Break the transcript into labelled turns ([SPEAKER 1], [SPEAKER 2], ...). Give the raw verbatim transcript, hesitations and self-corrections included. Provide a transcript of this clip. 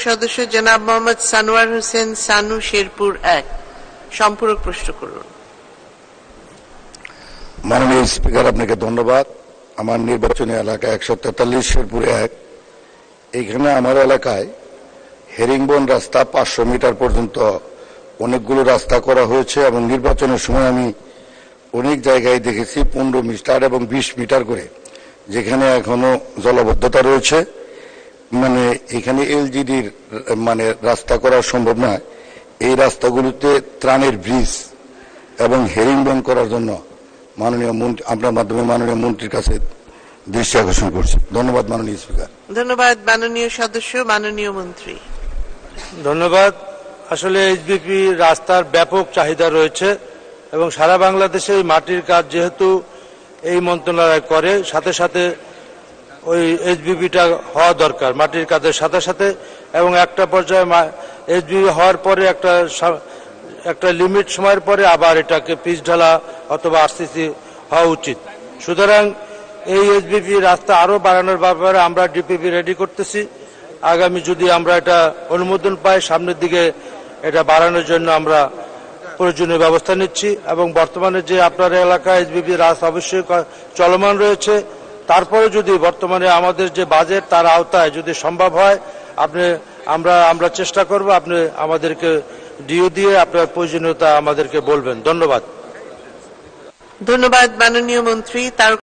[SPEAKER 1] সদস্য জনাব মোহাম্মদ সানোয়ার হোসেন সানু শেরপুর এক সম্পূরক প্রশ্ন করুন।
[SPEAKER 2] মাননীয় স্পিকার, আপনাকে ধন্যবাদ। আমার নির্বাচনী এলাকা একশো তেতাল্লিশ শেরপুর এক, এইখানে আমার এলাকায় হেরিংবন রাস্তা পাঁচশো মিটার পর্যন্ত অনেকগুলো রাস্তা করা হয়েছে এবং নির্বাচনের সময় আমি অনেক জায়গায় দেখেছি পনেরো মিটার এবং বিশ মিটার করে, যেখানে এখনো জলাবদ্ধতা রয়েছে। মানে এখানে এলজিডির মানে রাস্তা করা সম্ভব নয়। এই রাস্তাগুলোতে ত্রাণের ব্রিজ এবং হেরিংবন করার জন্য মাননীয় মন্ত্রী, আপনার মাধ্যমে মাননীয় মন্ত্রীর কাছে দৃষ্টি আকর্ষণ করছি। ধন্যবাদ মাননীয় স্পিকার।
[SPEAKER 1] ধন্যবাদ মাননীয় সদস্য। মাননীয় মন্ত্রী।
[SPEAKER 3] ধন্যবাদ। আসলে এইচবিপি রাস্তার ব্যাপক চাহিদা রয়েছে এবং সারা বাংলাদেশে মাটির কাজ যেহেতু এই মন্ত্রণালয় করে, সাথে সাথে ওই এইচবিপিটা হওয়া দরকার মাটির কাজের সাথে সাথে, এবং একটা পর্যায়ে এইচবিপি হওয়ার পরে একটা একটা লিমিট সময়ের পরে আবার এটাকে পিচ ঢালা অথবা আরসিসি হওয়া উচিত। সুতরাং এই এইচবিপি রাস্তা আরো বাড়ানোর ব্যাপারে আমরা ডিপিপি রেডি করতেছি। আগামী যদি আমরা এটা অনুমোদন পাই, সামনের দিকে এটা বাড়ানোর জন্য আমরা প্রয়োজনীয় ব্যবস্থা নিচ্ছি। এবং বর্তমানে যে আপনার এলাকায় এইচবিপি রাস্তা অবশ্যই চলমান রয়েছে, তারপরে যদি বর্তমানে আমাদের যে বাজেট তার আওতায় যদি সম্ভব হয়, আপনি আমরা আমরা চেষ্টা করব, আপনি আমাদেরকে ডিও দিয়ে আপনার প্রয়োজনীয়তা আমাদেরকে বলবেন। ধন্যবাদ।
[SPEAKER 1] ধন্যবাদ মাননীয় মন্ত্রী। তার